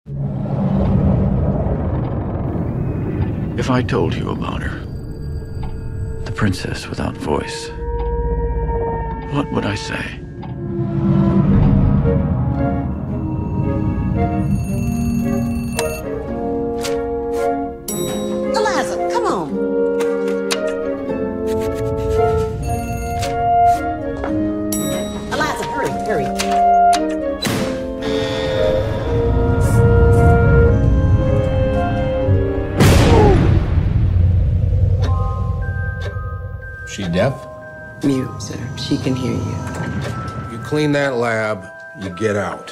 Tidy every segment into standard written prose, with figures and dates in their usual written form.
If I told you about her, the princess without voice, what would I say? Eliza, come on. Eliza, hurry, hurry. She deaf? Mute, sir. She can hear you. You clean that lab, you get out.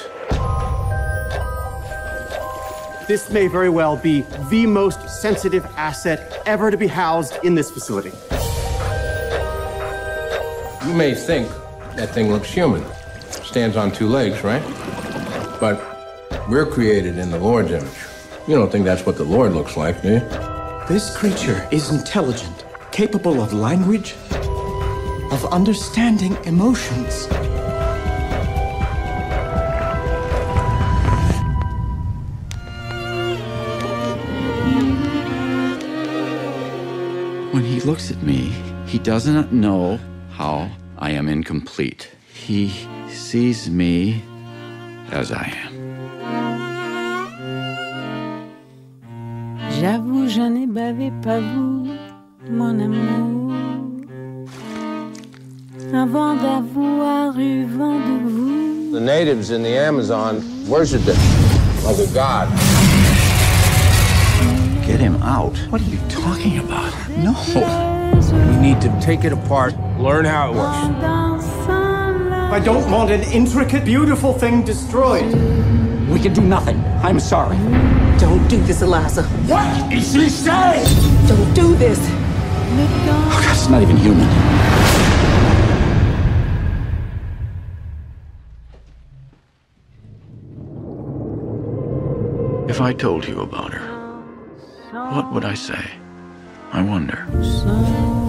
This may very well be the most sensitive asset ever to be housed in this facility. You may think that thing looks human. Stands on two legs, right? But we're created in the Lord's image. You don't think that's what the Lord looks like, do you? This creature is intelligent, capable of language, of understanding emotions. When he looks at me, he does not know how I am incomplete. He sees me as I am. J'avoue, je n'ai bavé pas vous, mon amour, avant d'avoir eu vent de vous. The natives in the Amazon worshiped it like a god. Get him out. What are you talking about? No. We need to take it apart, learn how it works. I don't want an intricate, beautiful thing destroyed. We can do nothing. I'm sorry. Don't do this, Eliza. What is she saying? Don't do this. Oh, God, it's not even human. If I told you about her, what would I say? I wonder.